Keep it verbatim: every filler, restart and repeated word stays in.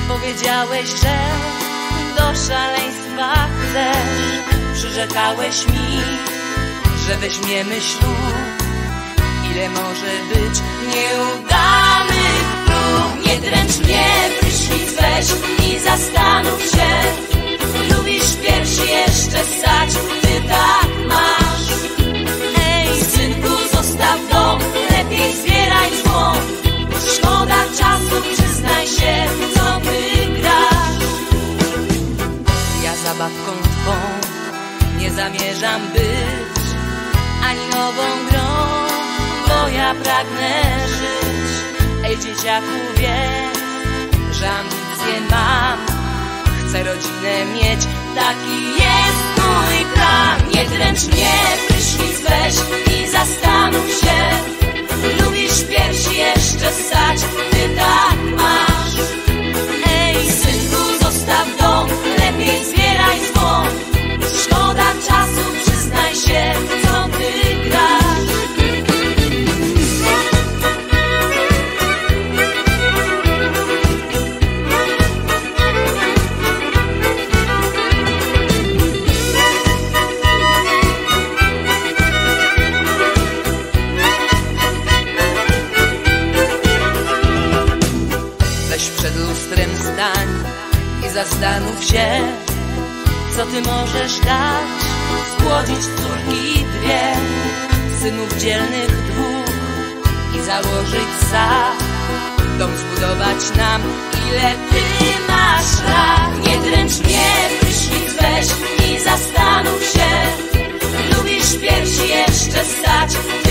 Powiedziałeś, że do szaleństwa chcesz. Przyrzekałeś mi, że weźmiemy ślub. Ile może być nieudanych prób? Nie dręcz mnie, prysznic weź i zastanów się. Lubisz piersi jeszcze ssać, ty tak masz. Ej, synku, zostaw dom, lepiej zbieraj dzwon. Szkoda czasu, przyznaj się, co wygrasz. Ja zabawką twą nie zamierzam być, ani nową grą, bo ja pragnę żyć. Ej, dzieciaku, wiesz, że ambicje mam. Chcę rodzinę mieć, taki jest mój plan. Nie dręcz mnie, prysznic weź i zastanów się. Lubisz piersi jeszcze ssać, ty tak masz. Ej, synku, zostaw dom, lepiej zbieraj dzwon. Szkoda czasu, przyznaj się, co wygrasz. Przed lustrem stań i zastanów się, co ty możesz dać, spłodzić córki dwie, synów dzielnych dwóch i założyć sad, dom zbudować nam, ile ty masz lat. Nie dręcz mnie, prysznic weź i zastanów się. Lubisz piersi jeszcze ssać,